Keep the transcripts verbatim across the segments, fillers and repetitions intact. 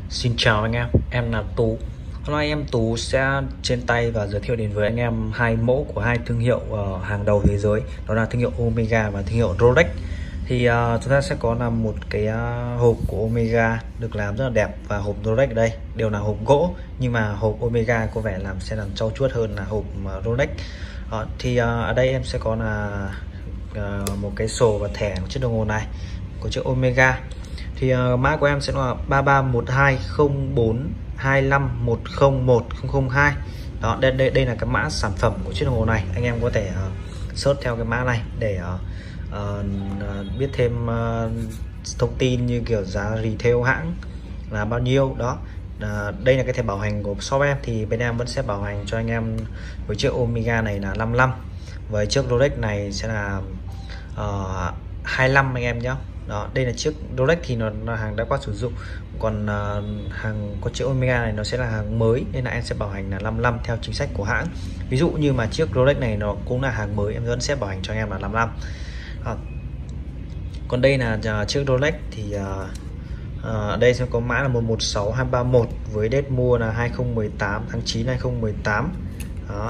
Xin chào anh em, em là Tú. Hôm nay em Tú sẽ trên tay và giới thiệu đến với anh em hai mẫu của hai thương hiệu uh, hàng đầu thế giới, đó là thương hiệu Omega và thương hiệu Rolex. Thì uh, chúng ta sẽ có là một cái uh, hộp của Omega được làm rất là đẹp, và hộp Rolex ở đây đều là hộp gỗ, nhưng mà hộp Omega có vẻ làm sẽ làm trau chuốt hơn là hộp uh, Rolex. Uh, thì uh, ở đây em sẽ có là uh, một cái sổ và thẻ của chiếc đồng hồ này của chiếc Omega. Thì uh, mã của em sẽ là ba ba một hai không bốn hai lăm một không một không không hai. Đó, đây, đây đây là cái mã sản phẩm của chiếc đồng hồ này. Anh em có thể uh, search theo cái mã này để uh, uh, biết thêm uh, thông tin như kiểu giá retail hãng là bao nhiêu đó. Uh, đây là cái thẻ bảo hành của shop em, thì bên em vẫn sẽ bảo hành cho anh em với chiếc Omega này là năm năm, với chiếc Rolex này sẽ là uh, hai mươi lăm anh em nhé. Đó, đây là chiếc Rolex thì nó là hàng đã qua sử dụng, còn uh, hàng có chiếc Omega này nó sẽ là hàng mới, nên là em sẽ bảo hành là năm năm theo chính sách của hãng. Ví dụ như mà chiếc Rolex này nó cũng là hàng mới, em vẫn sẽ bảo hành cho anh em là năm năm. À, còn đây là uh, chiếc Rolex thì uh, uh, đây sẽ có mã là một một sáu hai ba một với date mua là hai không một tám tháng chín hai không một tám. Đó.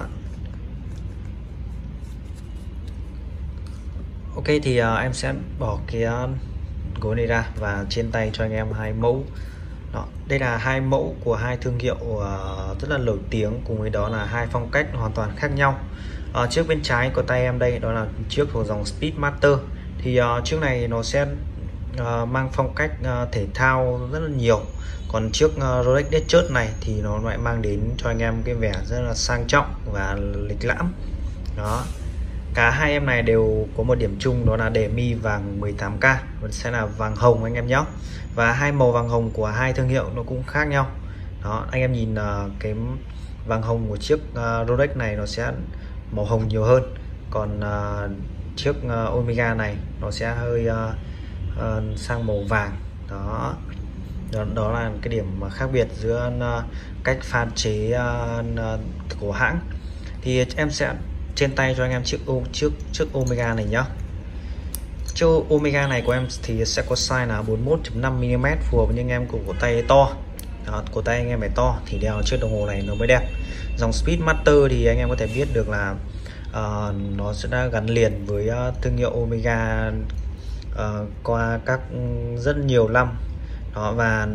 Ok, thì uh, em sẽ bỏ cái uh, gối này ra và trên tay cho anh em hai mẫu. Đó, đây là hai mẫu của hai thương hiệu uh, rất là nổi tiếng, cùng với đó là hai phong cách hoàn toàn khác nhau. Uh, chiếc bên trái của tay em đây đó là chiếc thuộc dòng Speedmaster. Thì uh, chiếc này nó sẽ uh, mang phong cách uh, thể thao rất là nhiều, còn chiếc uh, Rolex Datejust này thì nó lại mang đến cho anh em cái vẻ rất là sang trọng và lịch lãm. Đó, cả hai em này đều có một điểm chung, đó là đề mi vàng mười tám K, vẫn sẽ là vàng hồng anh em nhé. Và hai màu vàng hồng của hai thương hiệu nó cũng khác nhau. Đó, anh em nhìn uh, cái vàng hồng của chiếc uh, Rolex này nó sẽ màu hồng nhiều hơn, còn uh, chiếc uh, Omega này nó sẽ hơi uh, uh, sang màu vàng. Đó, đó, đó là cái điểm khác biệt giữa uh, cách pha chế uh, của hãng. Thì em sẽ trên tay cho anh em chiếc chiếc chiếc Omega này nhá. Chiếc Omega này của em thì sẽ có size là bốn mươi mốt phẩy năm mi li mét, phù hợp với những em của cổ tay to. Đó, cổ tay anh em phải to thì đeo chiếc đồng hồ này nó mới đẹp. Dòng Speedmaster thì anh em có thể biết được là uh, nó sẽ đã gắn liền với uh, thương hiệu Omega uh, qua các rất nhiều năm. Đó, và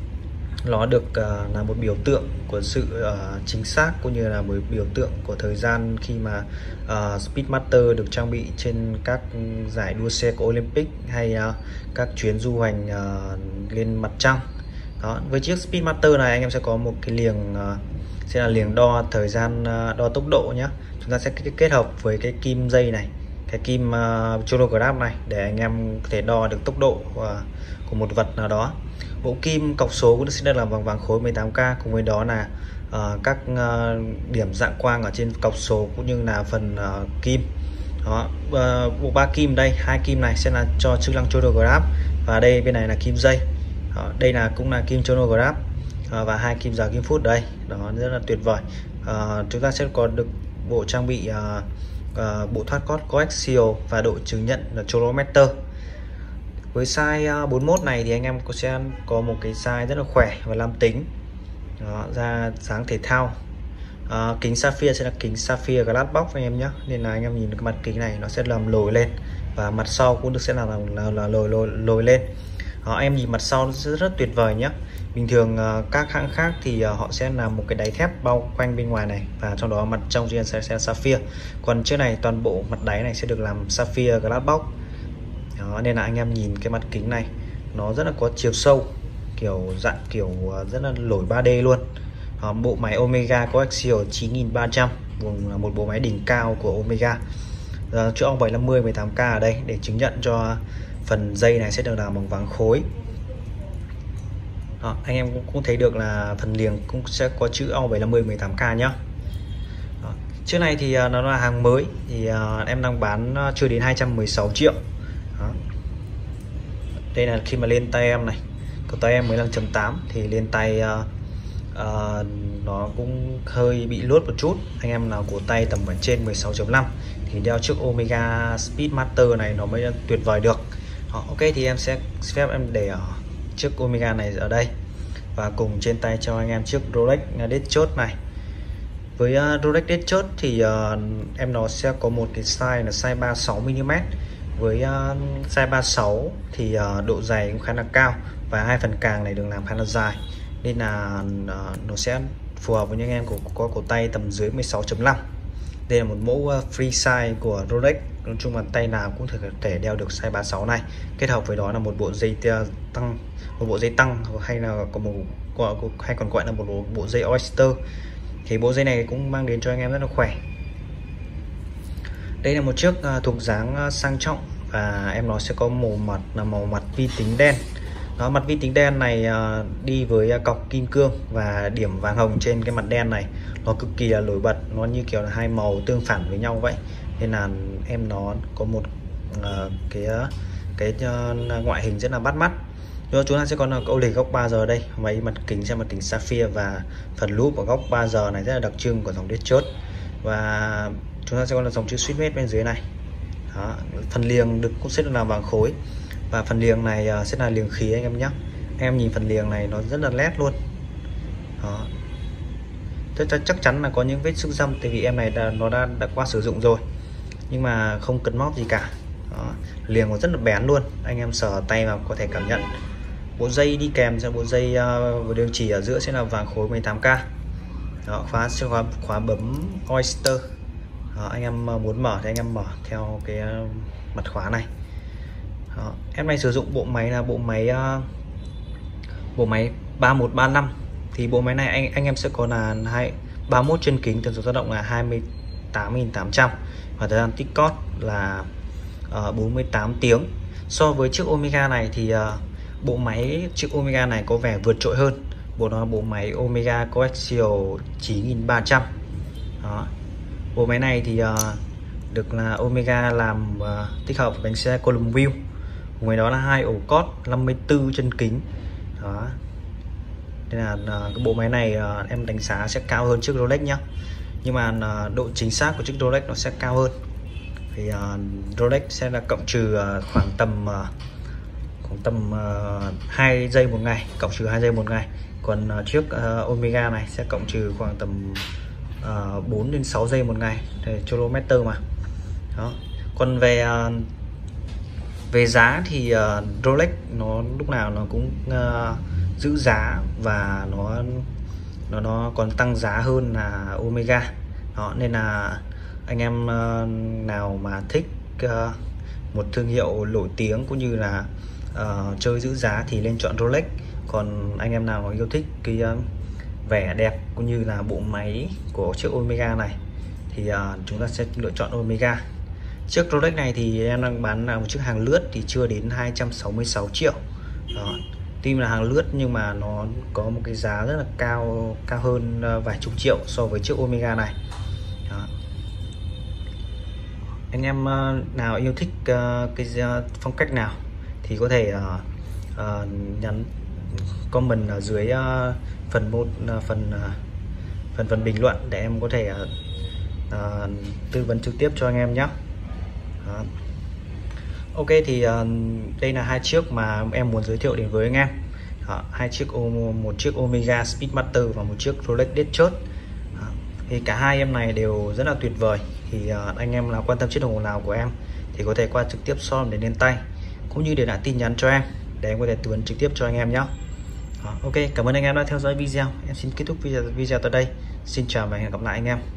nó được uh, là một biểu tượng của sự uh, chính xác, cũng như là một biểu tượng của thời gian khi mà uh, Speedmaster được trang bị trên các giải đua xe của Olympic hay uh, các chuyến du hành uh, lên mặt trăng. Đó, với chiếc Speedmaster này anh em sẽ có một cái liềng uh, sẽ là liềng đo thời gian, uh, đo tốc độ nhé. Chúng ta sẽ kết hợp với cái kim dây này, cái kim uh, chronograph này, để anh em có thể đo được tốc độ uh, của một vật nào đó. Bộ kim cọc số cũng sẽ được làm bằng vàng khối mười tám K, cùng với đó là uh, các uh, điểm dạng quang ở trên cọc số cũng như là phần uh, kim. Đó, uh, bộ ba kim đây, hai kim này sẽ là cho chức năng chronograph, và đây bên này là kim dây. Đó, đây là cũng là kim chronograph uh, và hai kim giờ kim phút đây. Đó, rất là tuyệt vời. Uh, chúng ta sẽ có được bộ trang bị uh, uh, bộ thoát code coaxial và độ chứng nhận là chronometer. Với size bốn mươi mốt này thì anh em có sẽ có một cái size rất là khỏe và nam tính. Đó, ra dáng thể thao. À, kính sapphire sẽ là kính sapphire glass box anh em nhé, nên là anh em nhìn cái mặt kính này nó sẽ làm lồi lên, và mặt sau cũng được sẽ là là, là, là lồi lồi lồi lên. Đó, anh em nhìn mặt sau nó sẽ rất tuyệt vời nhé. Bình thường uh, các hãng khác thì uh, họ sẽ làm một cái đáy thép bao quanh bên ngoài này, và trong đó mặt trong riêng sẽ, sẽ là sapphire. Còn chiếc này toàn bộ mặt đáy này sẽ được làm sapphire glass box. Đó, nên là anh em nhìn cái mặt kính này nó rất là có chiều sâu, kiểu dạng kiểu rất là nổi ba D luôn. Đó, bộ máy Omega coaxial chín nghìn ba trăm, vùng là một bộ máy đỉnh cao của Omega. Đó, chữ ong bảy năm mươi mười tám K ở đây để chứng nhận cho phần dây này sẽ được làm bằng vàng khối. Đó, anh em cũng, cũng thấy được là phần liềng cũng sẽ có chữ ong bảy năm mươi mười tám K nhá. Đó, chiếc này thì uh, nó là hàng mới, thì uh, em đang bán uh, chưa đến hai trăm mười sáu triệu. Đó. Đây là khi mà lên tay em này, cổ tay em mười lăm chấm tám thì lên tay uh, uh, nó cũng hơi bị luốt một chút. Anh em nào cổ tay tầm ở trên mười sáu chấm năm thì đeo chiếc Omega Speedmaster này nó mới tuyệt vời được. Đó, ok, thì em sẽ phép em để ở chiếc Omega này ở đây. và cùng trên tay cho anh em chiếc Rolex Datejust này. Với uh, Rolex Datejust thì uh, em nó sẽ có một cái size là size ba mươi sáu mi li mét. Với uh, size ba mươi sáu thì uh, độ dày cũng khá là cao và hai phần càng này được làm khá là dài, nên là uh, nó sẽ phù hợp với những em có, có cổ tay tầm dưới mười sáu chấm năm. Đây là một mẫu uh, free size của Rolex. Nói chung là tay nào cũng thể, thể đeo được size ba mươi sáu này. Kết hợp với đó là một bộ dây tăng, một bộ dây tăng hay là có một hay còn gọi là một bộ, bộ dây Oyster. Thì bộ dây này cũng mang đến cho anh em rất là khỏe. Đây là một chiếc uh, thuộc dáng uh, sang trọng và em nó sẽ có màu mặt là màu mặt vi tính đen. Đó, mặt vi tính đen này uh, đi với uh, cọc kim cương và điểm vàng hồng trên cái mặt đen này, nó cực kỳ là nổi bật, nó như kiểu là hai màu tương phản với nhau vậy, nên là em nó có một uh, cái cái uh, ngoại hình rất là bắt mắt. Rồi chúng ta sẽ còn là ô lì góc ba giờ đây, mấy mặt kính sẽ mặt kính sapphire và phần lúp ở góc ba giờ này rất là đặc trưng của dòng Datejust. Và chúng ta sẽ còn là dòng chữ suýt mét bên dưới này. Đó, phần liềng được cũng sẽ được làm vàng khối và phần liềng này uh, sẽ là liềng khí anh em nhé. Anh em nhìn phần liềng này nó rất là nét luôn. Đó. Chắc, chắc chắn là có những vết xước răm tại vì em này đã, nó đã, đã qua sử dụng rồi, nhưng mà không cần móc gì cả. Đó. Liềng nó rất là bén luôn, anh em sờ tay vào có thể cảm nhận. Bộ dây đi kèm cho bộ dây uh, đường chỉ ở giữa sẽ là vàng khối mười tám K. Đó, khóa sẽ khóa, khóa bấm Oyster. Đó, anh em muốn mở thì anh em mở theo cái uh, mặt khóa này. Đó, em này sử dụng bộ máy là bộ máy uh, bộ máy ba một ba năm. Thì bộ máy này anh anh em sẽ có là hai ba mươi mốt chân kính, tần số dao động là hai mươi tám nghìn tám trăm và thời gian tích cót là uh, bốn mươi tám tiếng. So với chiếc Omega này thì uh, bộ máy chiếc Omega này có vẻ vượt trội hơn. Bộ nó bộ máy Omega Coaxial chín nghìn ba trăm. Đó. Bộ máy này thì uh, được là Omega làm uh, tích hợp với bánh xe column wheel. Ngoài đó là hai ổ cót năm mươi tư chân kính. Đó. Nên là uh, cái bộ máy này uh, em đánh giá sẽ cao hơn chiếc Rolex nhá. Nhưng mà uh, độ chính xác của chiếc Rolex nó sẽ cao hơn. Thì uh, Rolex sẽ là cộng trừ uh, khoảng tầm uh, khoảng tầm uh, hai giây một ngày, cộng trừ hai giây một ngày. Còn uh, chiếc uh, Omega này sẽ cộng trừ khoảng tầm uh, bốn đến sáu giây một ngày, để kilometer mà. Đó. Còn về uh, về giá thì uh, Rolex nó lúc nào nó cũng uh, giữ giá và nó nó nó còn tăng giá hơn là Omega. Đó, nên là anh em uh, nào mà thích uh, một thương hiệu nổi tiếng cũng như là uh, chơi giữ giá thì nên chọn Rolex. Còn anh em nào mà yêu thích cái uh, vẻ đẹp cũng như là bộ máy của chiếc Omega này thì uh, chúng ta sẽ lựa chọn Omega. Chiếc Rolex này thì em đang bán là một chiếc hàng lướt thì chưa đến hai trăm sáu mươi sáu triệu. Đó. Tuy là hàng lướt nhưng mà nó có một cái giá rất là cao, cao hơn vài chục triệu so với chiếc Omega này. Đó. Anh em nào yêu thích cái phong cách nào thì có thể uh, uh, nhắn comment ở dưới uh, phần một uh, phần uh, phần phần bình luận để em có thể uh, uh, tư vấn trực tiếp cho anh em nhé. Đó. Ok thì uh, đây là hai chiếc mà em muốn giới thiệu đến với anh em. Đó, hai chiếc một chiếc Omega Speedmaster và một chiếc Rolex Datejust. Thì cả hai em này đều rất là tuyệt vời. Thì uh, anh em nào quan tâm chiếc đồng hồ nào của em thì có thể qua trực tiếp shop để lên tay, cũng như để lại tin nhắn cho em để em có thể tư vấn trực tiếp cho anh em nhé. Ok, cảm ơn anh em đã theo dõi video. Em xin kết thúc video video tại đây. Xin chào và hẹn gặp lại anh em.